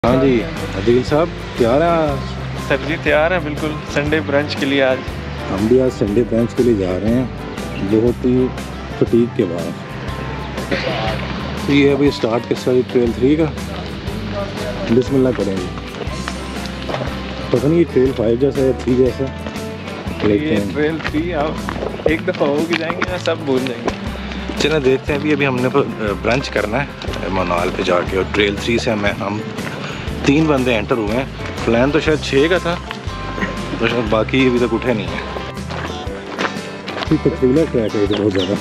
हाँ जी अदील साहब तैयार हैं? सर जी तैयार हैं बिल्कुल संडे ब्रंच के लिए। आज हम भी आज संडे ब्रंच के लिए जा रहे हैं बहुत ही फटीक के बाद। तो ये अभी स्टार्ट के साथ ट्रेल 3 का बिस्मिल्लाह करेंगे। पता नहीं ट्रेल 5 जैसा है 3 जैसा, लेकिन ट्रेल 3 आप एक दफ़ा हो के जाएंगे ना सब भूल जाएंगे। चलो देखते हैं। अभी हमने ब्रंच करना है मनाल पे जाके और ट्रेल 3 से हम 3 बंदे एंटर हुए हैं। प्लान तो शायद 6 का था तो शायद बाकी अभी तक उठे नहीं है। पथरीला ट्रैक है बहुत ज़्यादा,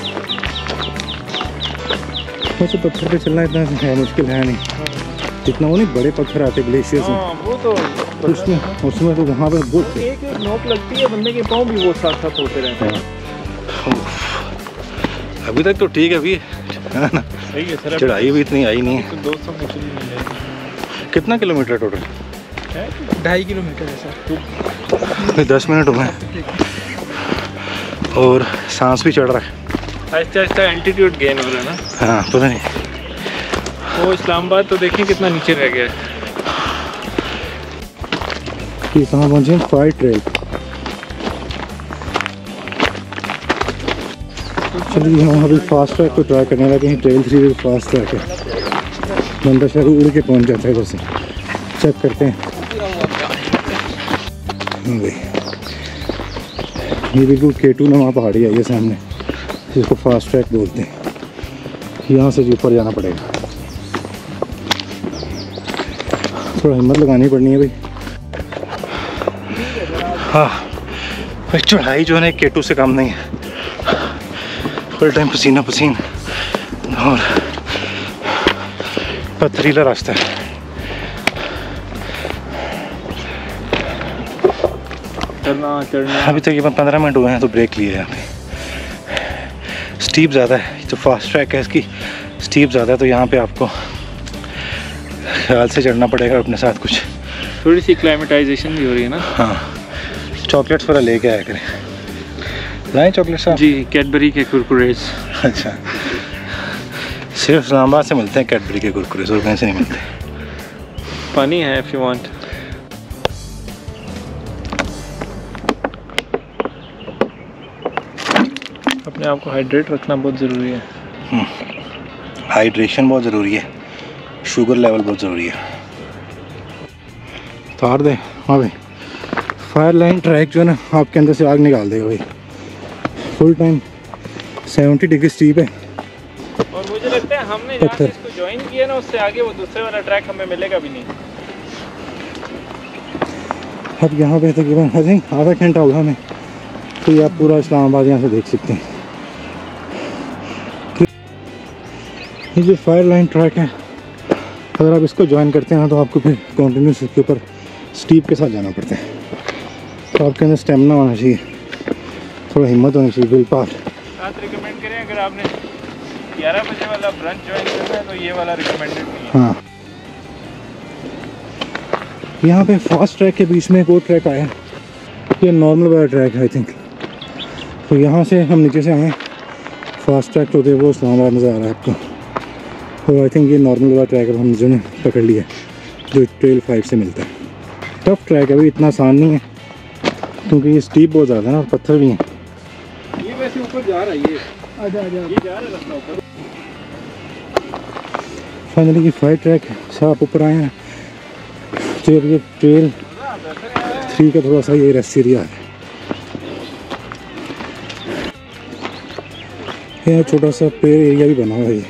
वैसे पत्थर पे चलना इतना है मुश्किल है नहीं, जितना वो नहीं बड़े पत्थर आते ग्लेशियर्स में वो तो उसमें तो वहाँ पे बहुत एक नोक लगती है बंदे के पाँव भी वो साथ साथ होते रहते हैं। अभी तक तो ठीक है अभी है ना, सही है सर। चढ़ाई भी इतनी आई नहीं है। तो 200 मीटर ही मिल जाएगी। कितना किलोमीटर टोटल? 2.5 किलोमीटर है सर। 10 मिनट हुए हैं और सांस भी चढ़ रहा है। आहिस्ता आहिस्ता एल्टीट्यूड गेन हो रहा है ना। हाँ पता नहीं। वो इस्लामाबाद तो देखिए कितना नीचे रह गया है। कि कहाँ पहुँचे? 5 ट्रेल। चलिए हम अभी फास्ट ट्रैक को ट्राई करने लगे हैं। ट्रेल 3 फास्ट ट्रैक है, बंदा शायद उड़ के पहुँच जाता है इधर से। चेक करते हैं। ये बिल्कुल K2 नमा पहाड़ी है ये सामने, जिसको फास्ट ट्रैक बोलते हैं। यहाँ से ऊपर जाना पड़ेगा, थोड़ा हिम्मत लगानी पड़नी है भाई। हाँ भाई चढ़ाई जो है ना K2 से कम नहीं है। फुल टाइम पसीना पसीन और पथरीला रास्ता है। चढ़ना अभी तक 15 मिनट हुए हैं तो ब्रेक लिए हैं। अभी स्टीप ज़्यादा है, तो फास्ट ट्रैक है इसकी स्टीप ज़्यादा है, तो यहाँ पे आपको ख्याल से चढ़ना पड़ेगा अपने साथ। कुछ थोड़ी सी क्लाइमेटाइजेशन भी हो रही है ना। हाँ चॉकलेट्स वगैरह लेके आया करें। लाएँ चॉकलेट्स आप? जी कैडबरी के कुरकुरेस। अच्छा सिर्फ इस्लामाबाद से मिलते हैं कैडबरी के कुरकुरेस, और कहीं से नहीं मिलते। पानी है इफ़ यू वांट। अपने आप को हाइड्रेट रखना बहुत ज़रूरी है। हाइड्रेशन बहुत ज़रूरी है, शुगर लेवल बहुत ज़रूरी है। तार दे हाँ भाई। फायर लाइन ट्रैक जो है ना आपके अंदर से आग निकाल देगा भाई। फुल टाइम 70 डिग्री स्टीप है। और मुझे लगता है हमने जहाँ से इसको ज्वाइन किया ना उससे आगे वो दूसरे वाला ट्रैक हमें मिलेगा भी नहीं। अब यहाँ पे तकरीबन आई थिंक आधा घंटा होगा हमें, तो ये आप पूरा इस्लामाबाद यहाँ से देख सकते हैं। ये जो फायर लाइन ट्रैक है, अगर आप इसको ज्वाइन करते हैं तो आपको फिर कॉन्टीन्यूस इसके ऊपर स्टीप के साथ जाना पड़ता है। तो आपके अंदर स्टेमिना होना चाहिए, थोड़ा हिम्मत होनी चाहिए, विल पावर। साथ रिकमेंड करें अगर आपने 11 बजे वाला ब्रंच ज्वाइन करना है तो ये वाला रिकमेंडेड नहीं है। हाँ यहाँ पे फास्ट ट्रैक के बीच में एक और ट्रैक आया, ये नॉर्मल वाला ट्रैक है आई थिंक। तो यहाँ से हम नीचे से आए, फास्ट ट्रैक होते वो इस्लामाबाद नज़र आ रहा है आपको, और आई थिंक ये नॉर्मल वाला ट्रैक हम जो पकड़ लिया जो ट्रेल 5 से मिलता है। टफ ट्रैक है अभी, इतना आसान नहीं है क्योंकि ये स्टीप बहुत ज़्यादा है ना और पत्थर भी हैं। ये वैसे ऊपर जा रहा है, ये आजा ये जा रहा है रास्ता ऊपर। फाइनली ये 5 ट्रैक से आप ऊपर आए हैं। तो अब ये ट्रेल 3 का थोड़ा सा ये रेस्ट एरिया है। यहाँ छोटा सा पेड़ एरिया भी बना हुआ है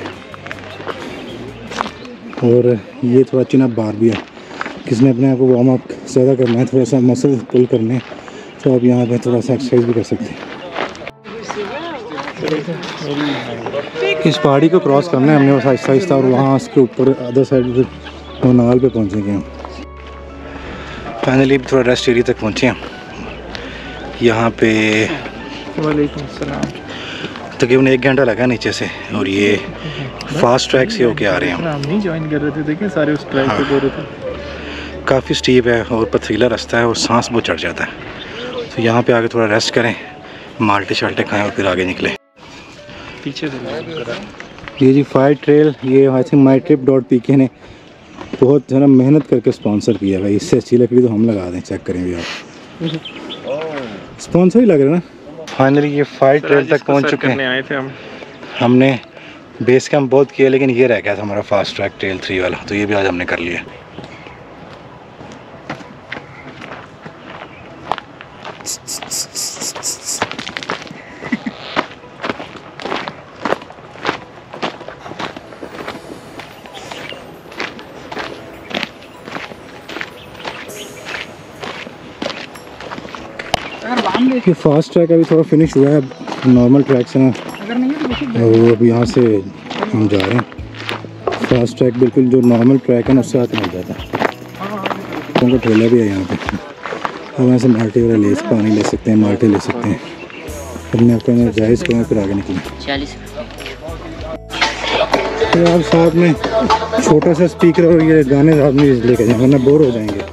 और ये थोड़ा चिन अप बार भी है। किसने अपने आप को वार्म अप ज़्यादा करना है, थोड़ा सा मसल पुल करने, तो आप यहाँ पे थोड़ा सा एक्सरसाइज भी कर सकते हैं। इस पहाड़ी को क्रॉस करना है हमने बस आहिस्ता आहिस्ता, और वहाँ उसके ऊपर अदर साइड मनाल पे पहुँचेंगे हम। फाइनली थोड़ा रेस्ट एरिया तक पहुँचे हम। यहाँ पे वालेकुम सलाम। तकरीबन 1 घंटा लगा नीचे से, और ये फास्ट ट्रैक से होके आ रहे हैं हम। हम नहीं ज्वाइन कर रहे थे, देखें सारे उस ट्रैक पे बोल रहे थे। काफ़ी स्टीप है और पथरीला रास्ता है और सांस बहुत चढ़ जाता है, तो यहाँ पे आके थोड़ा रेस्ट करें, माल्टे शाल्टे खाएं और फिर आगे निकलें। पीछे से ये जी 5 ट्रेल, ये I think my trip .pk ने बहुत ज़रा मेहनत करके स्पॉन्सर किया भाई, इससे अच्छी लकड़ी तो हम लगा दें। चेक करें भी आप, स्पॉन्सर ही लग रहा है ना। फाइनली ये 5 ट्रेल तक पहुंच चुके हैं। आए थे हमने बेस कैंप बहुत किया, लेकिन ये रह गया था हमारा फास्ट ट्रैक ट्रेल 3 वाला, तो ये भी आज हमने कर लिया। ये फास्ट ट्रैक अभी थोड़ा फिनिश हुआ है, अब नॉर्मल ट्रैक से ना वो अब यहाँ से हम जा रहे हैं। फास्ट ट्रैक बिल्कुल जो नॉर्मल ट्रैक है ना उससे आके मिल जाता है। उनको ठेला भी है यहाँ पे, अब यहाँ से माल्टे वगैरह ले, पानी ले सकते हैं, माल्टे ले सकते हैं। अपने आपको जायज़ करें फिर आगे निकलें। 40 तो आप साथ में छोटा सा स्पीकर और ये गाने साथ में लेके जाएँ, वरना बोर हो जाएंगे।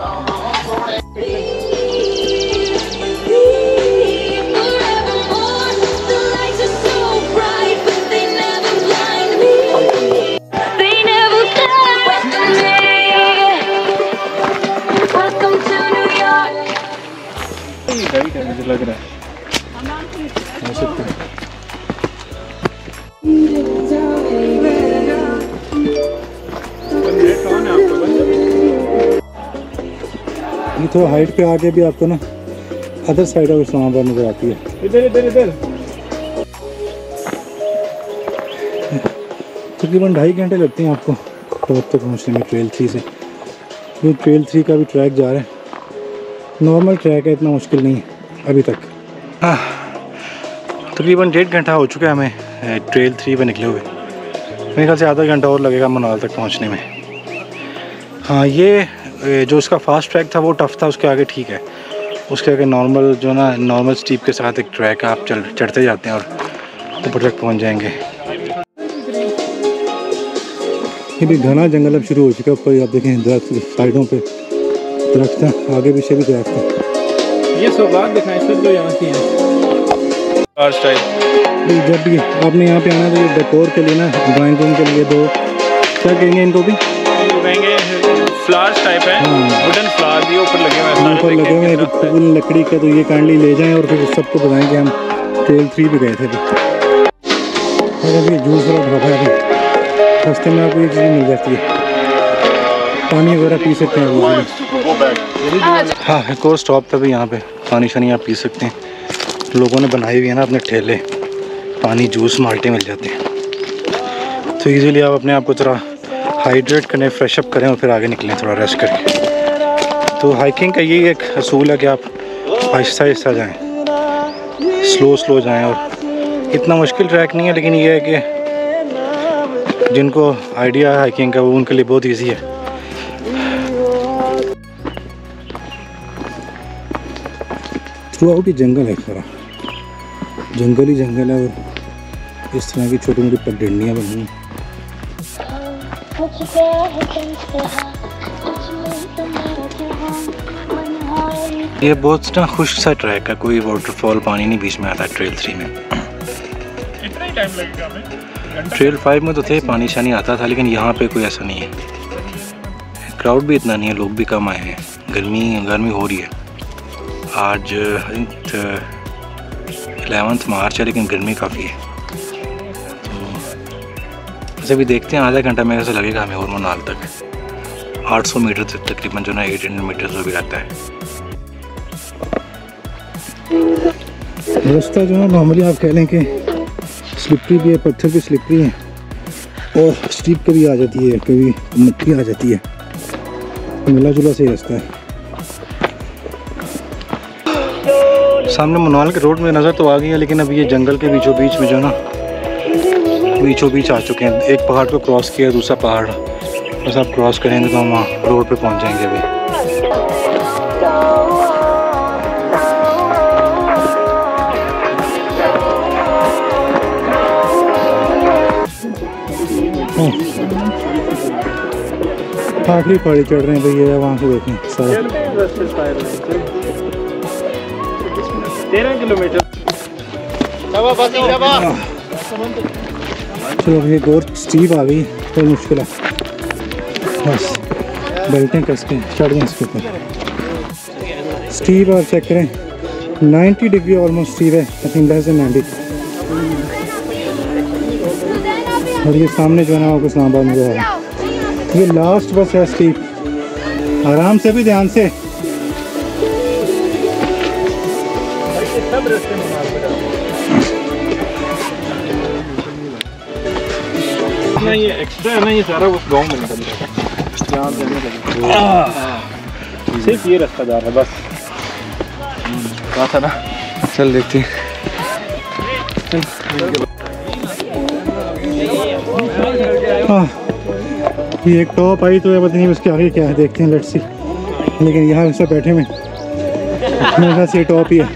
मुझे लग रहा है ये तो हाइट पे आके भी आपको ना अदर साइड ऑफ इस्लामाबाद नजर आती है। इधर तकरीबन 2.5 घंटे लगते हैं आपको टॉप तक पहुँचने में ट्रेल 3 से। ये ट्रेल 3 का भी ट्रैक जा रहा है, नॉर्मल ट्रैक है, इतना मुश्किल नहीं है अभी तक। तकरीबन 1.5 घंटा हो चुका है हमें ट्रेल 3 पे निकले हुए। मेरे ख्याल से आधा घंटा और लगेगा मनाल तक पहुंचने में। हाँ, ये जो इसका फास्ट ट्रैक था वो टफ़ था, उसके आगे ठीक है। उसके आगे नॉर्मल जो ना नॉर्मल स्टीप के साथ एक ट्रैक है, आप चढ़ते जाते हैं और ऊपर तक पहुँच जाएंगे। ये भी घना जंगल अब शुरू हो चुका है। ऊपर आप देखें दरख्त, साइडों पे दरख्त हैं, आगे पीछे भी दरख्त हैं। ये सौगात दिखाएं सर जो यहाँ की है। जब भी आपने यहाँ पे आना तो ये डेकोर के लिए ना, ड्राइंग रूम के लिए दो क्या कहेंगे इनको भी, कहेंगे फ्लावर्स टाइप है। वुडन फ्लावर भी ऊपर लगे हुए हैं, ऊपर लगे हुए हैं फूल लकड़ी के। तो ये काइंडली ले जाएं और फिर सबको बताएं कि हम ट्रेल 3 पे गए थे। और अभी जूस वाला ढाबा है, रास्ते में आपको ये चीज़ मिल जाती है, पानी वगैरह पी सकते हैं। हाँ, एक और स्टॉप पे भी यहाँ पे पानी शानी आप पी सकते हैं। लोगों ने बनाई हुई है ना अपने ठेले, पानी जूस माल्टे मिल जाते हैं। तो इजीली आप अपने आप को थोड़ा हाइड्रेट करें, फ्रेश अप करें और फिर आगे निकलें थोड़ा रेस्ट करके। तो हाइकिंग का यही एक असूल है कि आप आहिस्ता आहिस्ता जाएँ, स्लो जाएँ। और इतना मुश्किल ट्रैक नहीं है, लेकिन ये है कि जिनको आइडिया है हाइकिंग का वो उनके लिए बहुत ईजी है। थ्रू आउट ही जंगल है, सारा जंगल ही जंगल है। और इस तरह की छोटी मोटी पगडंडियाँ बनी हैं। ये बहुत ना खुश सा ट्रैक है, कोई वाटरफॉल पानी नहीं बीच में आता है ट्रेल 3 में। इतना ही टाइम लगेगा हमें? ट्रेल 5 में तो थे, पानी शानी आता था, लेकिन यहाँ पे कोई ऐसा नहीं है। क्राउड भी इतना नहीं है, लोग भी कम आए हैं। गर्मी हो रही है। आज 11 मार्च है, लेकिन गर्मी काफ़ी है। तो वैसे भी देखते हैं, आधा घंटा मेरे से लगेगा हमें और मनाल तक। 800 मीटर तक तकरीबन जो ना 800 मीटर जो भी रहता है। रास्ता जो है नॉर्मली आप कह लें कि स्लिपरी भी है, पत्थर भी स्लिपरी हैं और स्टीप कभी आ जाती है, कभी मिट्टी आ जाती है। मिला जुला सही रास्ता है। सामने मनाल के रोड में नज़र तो आ गई है, लेकिन अभी ये जंगल के बीचों बीच में जो ना बीचों बीच आ चुके हैं। एक पहाड़ को क्रॉस किया, दूसरा पहाड़ बस आप क्रॉस करेंगे तो हम वहाँ रोड पे पहुँच जाएंगे। अभी आखिरी पहाड़ी चढ़ रहे हैं भैया, वहाँ से देखें सारा 13 किलोमीटर। चलो एक और स्टीप आ गई, कोई मुश्किल है बस। बेल्टें कस के चढ़ गए इसके ऊपर। स्टीव आप चेक करें 90 डिग्री ऑलमोस्ट स्टीव है, आई थिंक लेस देन 90। और ये सामने जो है ना आपको इस्लामाबाद में है, ये लास्ट बस है स्टीव। आराम से भी ध्यान से। ना ये एक्स्ट्रा है ना, ये सारा उस गांव में निकल जाएगा। यहाँ जाने लगे सिर्फ ये रास्ता जा रहा है बस। कहा था ना, चल देखते हैं। ये एक टॉप आई तो ये पता नहीं उसके आगे क्या है, देखते हैं, लेट्स सी। लेकिन यहाँ सब बैठे में मेरे ख्याल से टॉप ही है।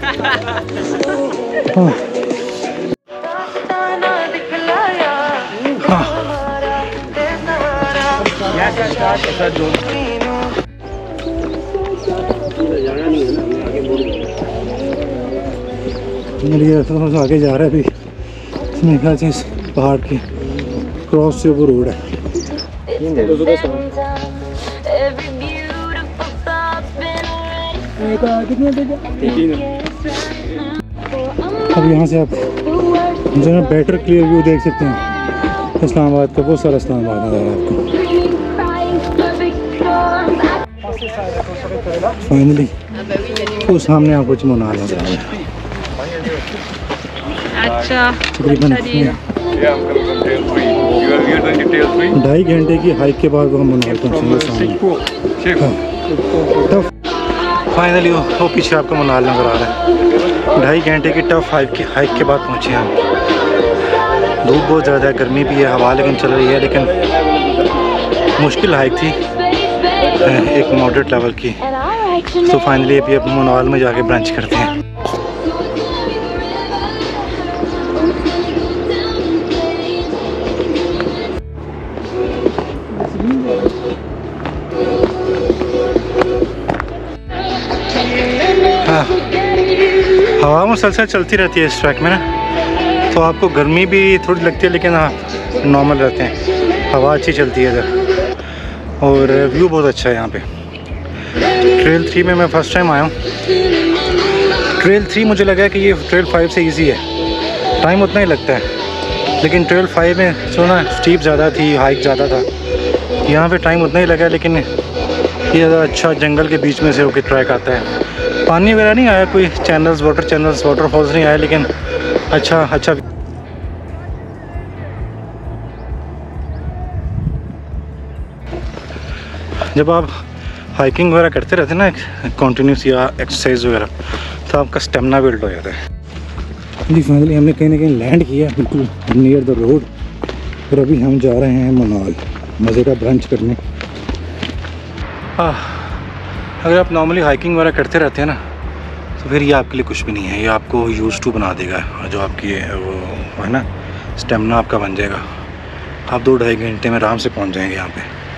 ये आगे जा रहा है अभी, मेरे ख्याल से इस पहाड़ के क्रॉस से वो रोड है। अब यहाँ से आप जो है बेटर क्लियर व्यू देख सकते हैं इस्लामाबाद का, बहुत सारा इस्लामाबाद नज़र आ रहा है आपको। फाइनली वो सामने आपको मनाल नज़र आ रहा है। अच्छा, 2.5 घंटे की हाइक के बाद हम मनाल पहुँचेंगे सामने। फाइनली वो पीछे आपको मनाल नज़र आ रहा है। 2.5 घंटे की टफ हाइक के बाद पहुँचे हम। धूप बहुत ज़्यादा है, गर्मी भी है, हवा लेकिन चल रही है, लेकिन मुश्किल हाइक थी एक मॉडरेट लेवल की। तो फाइनली अभी अब मनाल में जाके ब्रंच करते हैं। हाँ, हवा मुसलसल चलती रहती है इस ट्रैक में ना, तो आपको गर्मी भी थोड़ी लगती है, लेकिन हाँ नॉर्मल रहते हैं, हवा अच्छी चलती है इधर। और व्यू बहुत अच्छा है यहाँ पे। ट्रेल 3 में मैं फ़र्स्ट टाइम आया हूँ। ट्रेल 3 मुझे लगा कि ये ट्रेल 5 से इजी है, टाइम उतना ही लगता है, लेकिन ट्रेल 5 में जो ना स्टीप ज़्यादा थी, हाइक ज़्यादा था। यहाँ पे टाइम उतना ही लगा, लेकिन ये ज़्यादा अच्छा जंगल के बीच में से होकर ट्रैक आता है। पानी वगैरह नहीं आया, कोई चैनल्स वाटरफॉल्स नहीं आया, लेकिन अच्छा जब आप हाइकिंग वगैरह करते रहते हैं ना कंटिन्यूस या एक्सरसाइज वगैरह, तो आपका स्टेमिना बिल्ड हो जाता है। जी फाइनली हमने कहीं ना कहीं लैंड किया बिल्कुल नियर द रोड, और अभी हम जा रहे हैं मनाल मज़े का ब्रंच करने। अगर आप नॉर्मली हाइकिंग वगैरह करते रहते हैं ना, तो फिर ये आपके लिए कुछ भी नहीं है, ये आपको यूज़ टू बना देगा। जो आपकी वो है ना स्टेमिना आपका बन जाएगा। आप 2-2.5 घंटे में आराम से पहुंच जाएंगे यहाँ पे।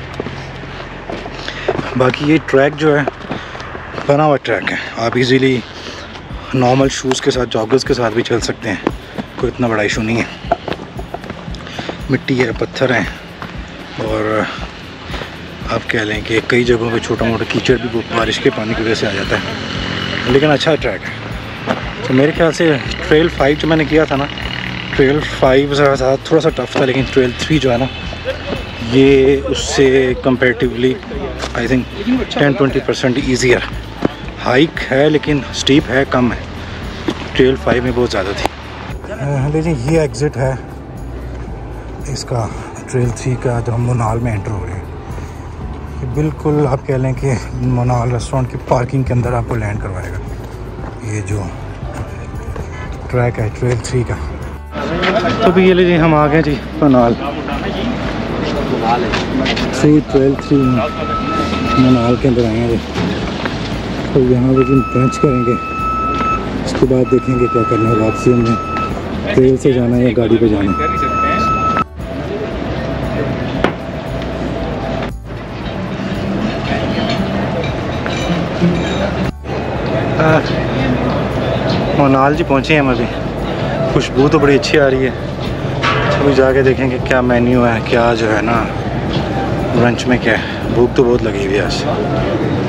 बाकी ये ट्रैक जो है बना हुआ ट्रैक है, आप इजीली नॉर्मल शूज़ के साथ, जॉगर्स के साथ भी चल सकते हैं, कोई इतना बड़ा इशू नहीं है। मिट्टी है, पत्थर हैं, और आप कह लें कि कई जगहों पे छोटा मोटा कीचड़ भी बारिश के पानी की वजह से आ जाता है, लेकिन अच्छा ट्रैक है। तो मेरे ख्याल से ट्रेल 5 जो मैंने किया था ना, ट्रेल 5 ज़रा थोड़ा सा टफ था, लेकिन ट्रेल 3 जो है ना, ये उससे comparatively I think 10-20% easier. Hike है लेकिन स्टीप है, कम है। ट्रेल 5 में बहुत ज़्यादा थी। लेकिन ये एग्ज़िट है इसका ट्रेल 3 का, जो हम मनाल में एंटर हो रहे हैं। ये बिल्कुल आप कह लें कि मनाल रेस्टोरेंट की पार्किंग के अंदर आपको लैंड करवाएगा। ये जो ट्रैक है ट्रेल 3 का। तो भी ये लीजिए हम आ गए जी मनाल। सही ट्रेल 3 मनाल के अंदर आए हैं जी। तो यहाँ पे जी ब्रंच करेंगे, उसके बाद देखेंगे क्या करना है। वापसी हमने ट्रेल से जाना है या गाड़ी पे जाना है। मनाल जी पहुँचे हैं हम अभी। खुशबू तो बड़ी अच्छी आ रही है। अभी जाके देखेंगे क्या मेन्यू है, क्या जो है ना लंच में क्या है, भूख तो बहुत लगी हुई है आज।